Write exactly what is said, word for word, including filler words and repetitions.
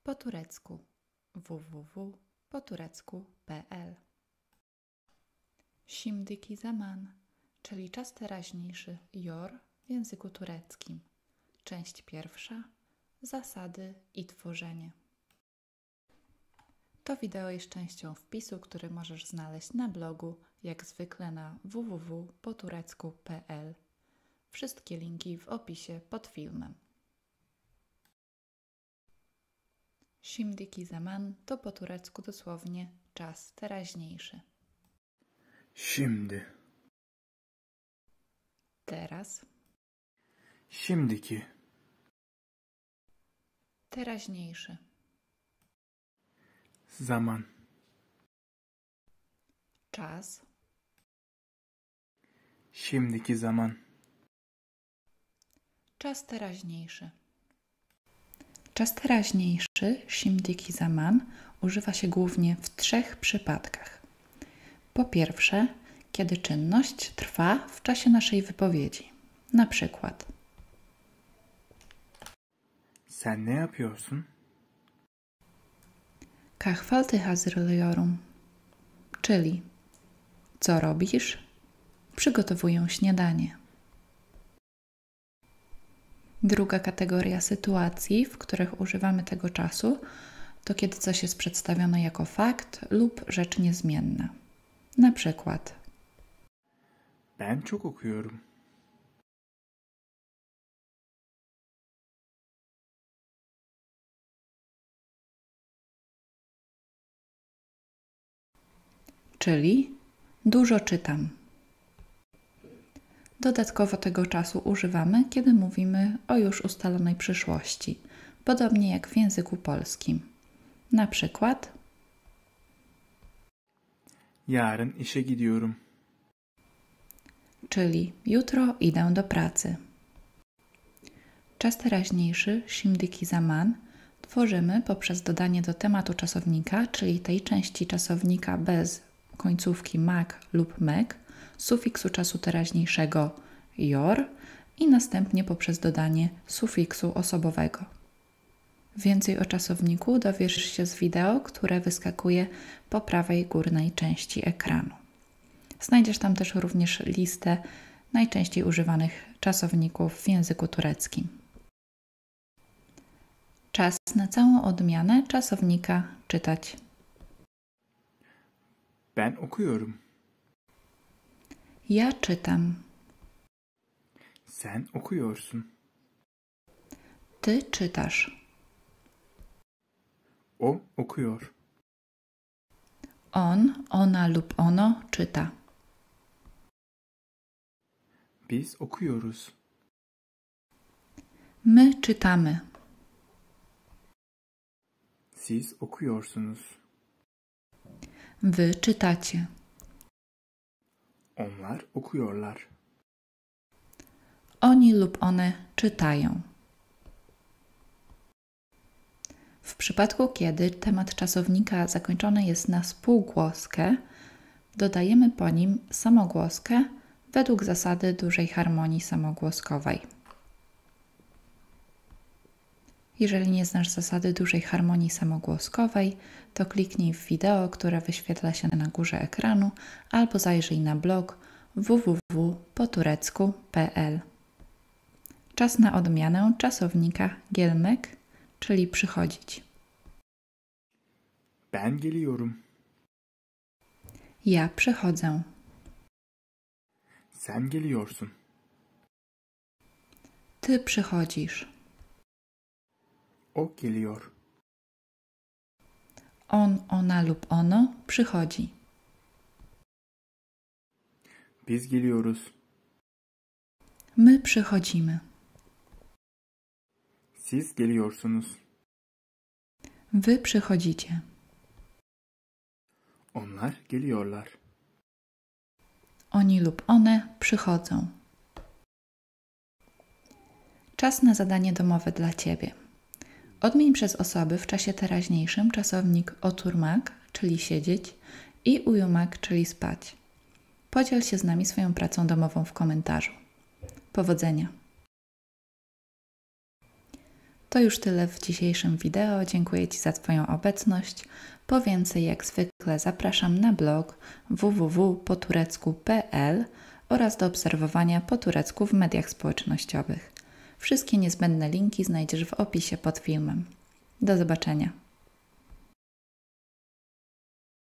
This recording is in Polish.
po turecku w w w kropka po turecku kropka p l. Şimdiki zaman, czyli czas teraźniejszy yor w języku tureckim. Część pierwsza. Zasady i tworzenie. To wideo jest częścią wpisu, który możesz znaleźć na blogu, jak zwykle na w w w kropka po turecku kropka p l. Wszystkie linki w opisie pod filmem. Şimdiki zaman to po turecku dosłownie czas teraźniejszy. Şimdi. Teraz. Şimdiki. Teraźniejszy. Zaman. Czas. Şimdiki zaman. Czas teraźniejszy. Czas teraźniejszy, şimdiki zaman, używa się głównie w trzech przypadkach. Po pierwsze, kiedy czynność trwa w czasie naszej wypowiedzi. Na przykład: Sen ne yapıyorsun? Kahvaltı hazırlıyorum. Czyli co robisz? Przygotowuję śniadanie. Druga kategoria sytuacji, w których używamy tego czasu, to kiedy coś jest przedstawione jako fakt lub rzecz niezmienna. Na przykład: Ben çok okuyorum. czyli dużo czytam. Dodatkowo tego czasu używamy, kiedy mówimy o już ustalonej przyszłości, podobnie jak w języku polskim. Na przykład: Yarın işe gidiyorum. czyli jutro idę do pracy. Czas teraźniejszy, şimdiki zaman, tworzymy poprzez dodanie do tematu czasownika, czyli tej części czasownika bez końcówki mak lub mek, sufiksu czasu teraźniejszego yor i następnie poprzez dodanie sufiksu osobowego. Więcej o czasowniku dowiesz się z wideo, które wyskakuje po prawej górnej części ekranu. Znajdziesz tam też również listę najczęściej używanych czasowników w języku tureckim. Czas na całą odmianę czasownika czytać. Ben okuyorum. Ja czytam. Sen okuyorsun. Ty czytasz. O okuyor. On, ona lub ono czyta. Biz okuyoruz. My czytamy. Siz okuyorsunuz. Wy czytacie. Onlar okuyorlar. Oni lub one czytają. W przypadku, kiedy temat czasownika zakończony jest na spółgłoskę, dodajemy po nim samogłoskę według zasady dużej harmonii samogłoskowej. Jeżeli nie znasz zasady dużej harmonii samogłoskowej, to kliknij w wideo, które wyświetla się na górze ekranu, albo zajrzyj na blog w w w kropka po turecku kropka p l. Czas na odmianę czasownika gelmek, czyli przychodzić. Ben geliyorum. Ja przychodzę. Sen geliyorsun. Ty przychodzisz. O geliyor. On, ona lub ono przychodzi. Biz geliyoruz. My przychodzimy. Siz geliyorsunuz. Wy przychodzicie. Onlar geliyorlar. Oni lub one przychodzą. Czas na zadanie domowe dla Ciebie. Odmień przez osoby w czasie teraźniejszym czasownik oturmak, czyli siedzieć, i uyumak, czyli spać. Podziel się z nami swoją pracą domową w komentarzu. Powodzenia! To już tyle w dzisiejszym wideo. Dziękuję Ci za Twoją obecność. Po więcej jak zwykle zapraszam na blog w w w kropka po turecku kropka p l oraz do obserwowania po turecku w mediach społecznościowych. Wszystkie niezbędne linki znajdziesz w opisie pod filmem. Do zobaczenia.